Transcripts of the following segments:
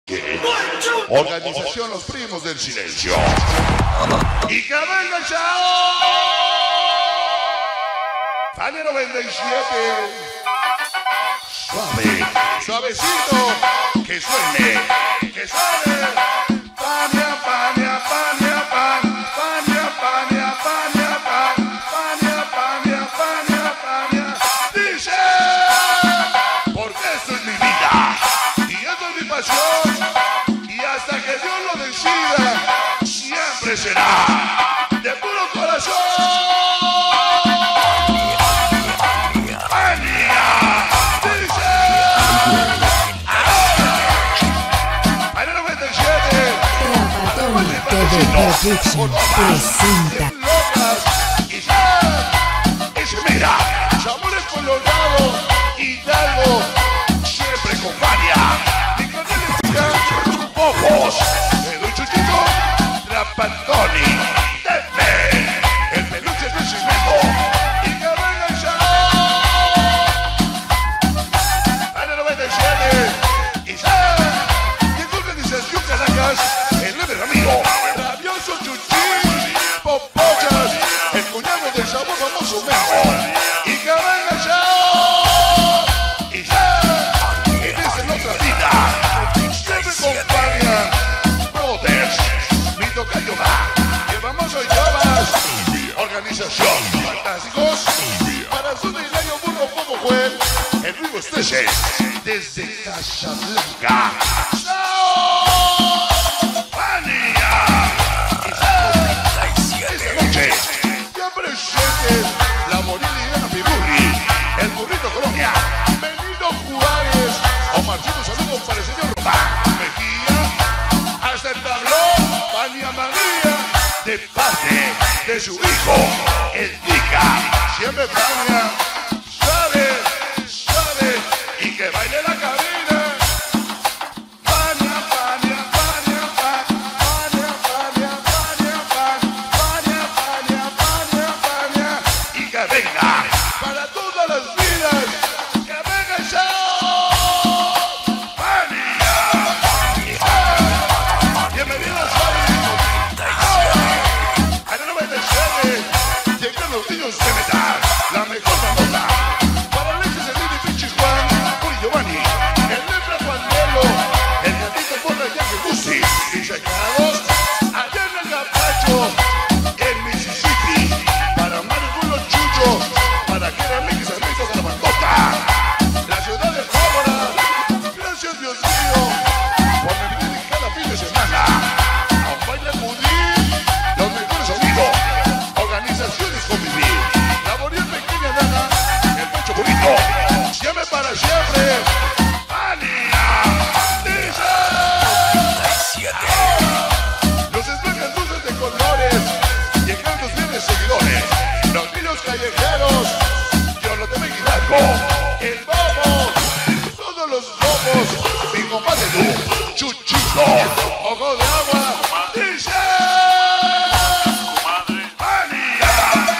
Organización Los Primos del Silencio. Y que venga chao. Fania 97. Suave, suavecito. Que suene, que suene. Fania, Fania, Fania, Fania, Fania, Fania, Fania, Fania, Fania, Fania, Fania. Dice, porque esto es mi vida y esto es mi pasión. Y hasta que Dios lo decida, siempre será de puro corazón. Production presenta. Y se mira, sabores colorados, Hidalgo, siempre con Fania. Y con él ojos, el chuchito, Trapantoni, Tepe, el peluche del cemento. Y que venga el Fania 97. Y sabe, y tú que dices, yo Caracas, el Leve Ramiro. Chuchín, popochas, el cuñado del sabor famoso mejor. Y que venga ya. Y ya, en esta es otra vida. Siempre acompaña Brothers, mi tocayo va. El famoso Yabas, organización, fantásticos. Para su diario burro como juez, el Rigo Estreche, desde Casablanca. La Morilina Piburri, el burrito Colombia, Benito Juárez, Omarcito, saludos para el señor Román Mejía, hasta el tablón, Fania María, de parte de su hijo, el Tica, siempre Fania, suave, suave, y que baile la cabina. Venga, para todas las vidas, que venga el show. Fania. Bienvenidos a la 97. Llegan los niños de metal, la mejor bandota. Para Alexis, el Lili, Pinche Juan, Puri Giovanni, el Lepra Juanelo, el gatito Porra y Ángel Gusti. Y señalados, allá en el Gabacho, en Mississippi. Para que era Mix Amigos de la Bandota, la ciudad de Fórmula. Gracias Dios mío por venir cada fin de semana a un baile acudir, los mejores amigos, organizaciones convivir, la Boreal Pequeña Dana, el Pecho Bonito, siempre para siempre. Los espejan dulces de colores, llegan los bienes seguidores. Los niños callejeros, yo no te me equivoco. El bobo, todos los bobos, mi compadre tú, Chuchito, ojo de agua, dice Fania.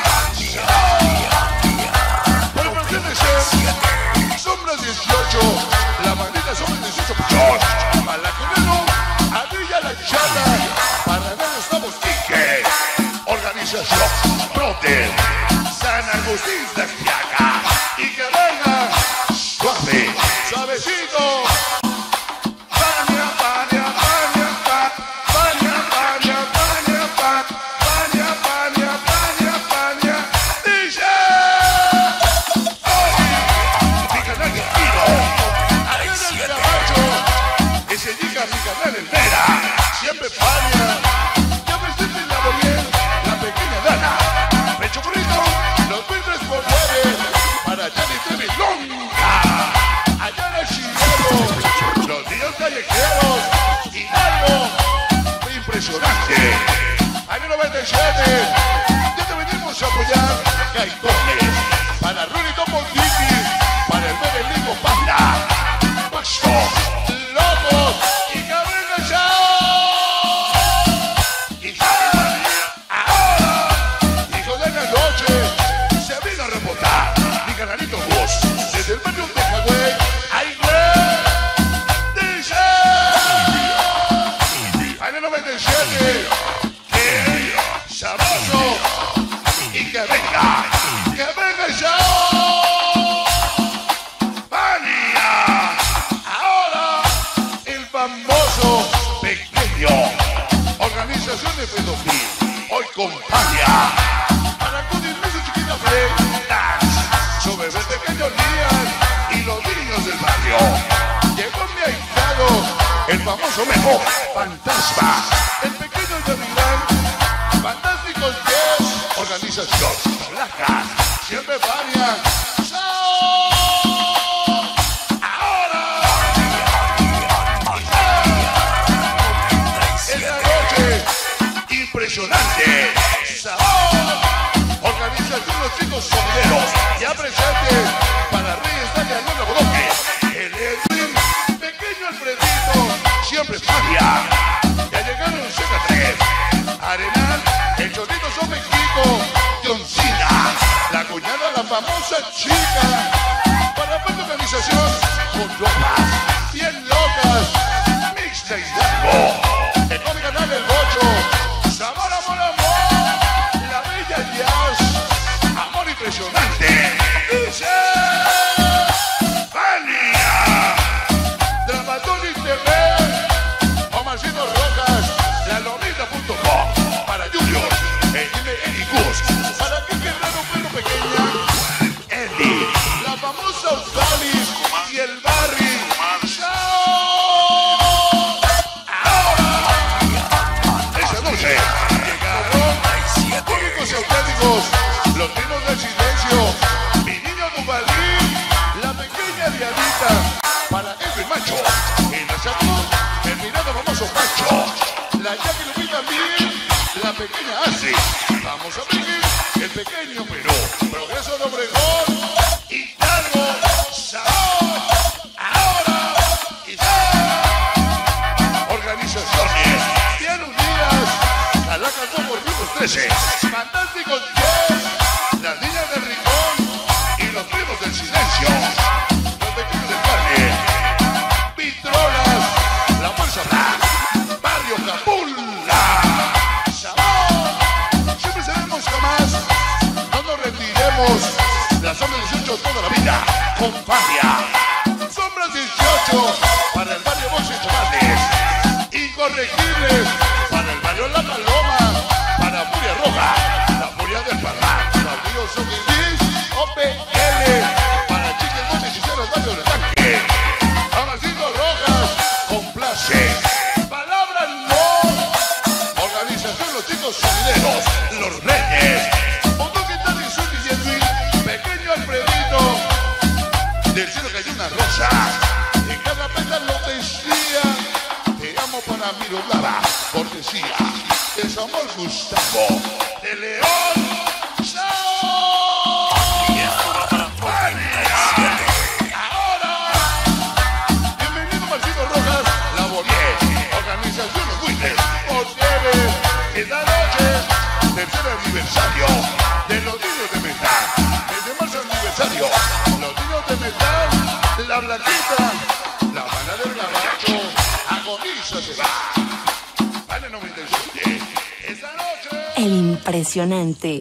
Pero pertenece, sombras 18, la maldita sombra 18 puchos, para la que no, a Villa la Chata, para nada estamos tique. Organización Brothers, San Agustín de Fiaca, y que venga suave, suavecito. Fania, Fania, Fania, Fania, Fania, Fania, Fania, Fania, Fania, Fania, dice. Mi canal de tiro, allá en el Gabacho, ese llega mi canal en Vera, siempre Fania. Ya me estoy en la Boreal, la Pequeña Dana, Pecho Bonito, los 1309, para Johnny Trevi Longa, allá en el Chihuahua, los niños callejeros, Hidalgo, impresionante. Año 97, ya te venimos a apoyar, Gaitones, para Rulito Mondini, para el bebé Lico Panda, Pasto, Lobos, y que venga organizaciones pedofil, hoy con Fania. Para condirme su chiquita Flex, sobre el pequeño Lian y los niños del barrio. Llegó mi ahijado, el famoso Memo, Fantasma, el pequeño Yavilán, Fantásticos 10, organización, Blancas, siempre Fania. Impresionante sabor. Organización Los Chicos Sonideros. Ya presente para Reyes Dania Lola Bodoque. El Edwin, pequeño Alfredito, siempre Fania. Ya llegaron Z3, Arenal, el Chorrito Son México, John Cena, la cuñada, la famosa chica. Para la organización con ropas bien locas. Mixta Hidalgo, el cómic canal del Bocho. Sabor, amor, amor, la bella jazz, amor impresionante. Dice Fania, Dramatón TV, Omarcito Rojas, lalomita.com, para Junior, el Eli Gus, para que quebrar un perro pequeña, Eli, la famosa Osalis y el Barry. Los niños del silencio, mi niño Duvalín, la pequeña Dianita, para el macho, el Azabú, el mirado famoso Macho, la Jackie Lupita también, la pequeña Asi, vamos a seguir, el pequeño Perú, Progreso de Obregón, Hidalgo, Sabor, ahora, Isaac, organizaciones bien unidas, Calacas 2 por 13, Fantásticos 10, las niñas del Rincón y los primos del silencio, los pequeños del Valle, Vitrolas, la Fuerza Black, Barrio Capula, Sabor, siempre seremos jamás, no nos retiremos, la sombra 18 toda la vida, con Fania, sombras 18 para el barrio Bolsa y Tomales, incorregibles para el barrio La Paloma, para Furia Roja, la Furia del Parral, Partido Soquilís, OPL, para Chiques Montes y Ceros, barrio del Tanque, Amarcito Rojas, complace, palabra no, organización Los Chicos Sonideros, Los Reyes, Montón Quintana y Suki y Edwin, pequeño Alfredito, del cielo cayó una rosa, en cada pétalo decía, te amo para Miroslava, cortesía. De Samuel Gustavo, de León, ahora, bienvenido Marcito Rojas, la Bolier, organización Los Buitres, Osieres, esta noche, tercer aniversario de los niños de metal, desde marzo aniversario, los niños de metal, la Blanquita, la banda del Gabacho, agoniza se va. El impresionante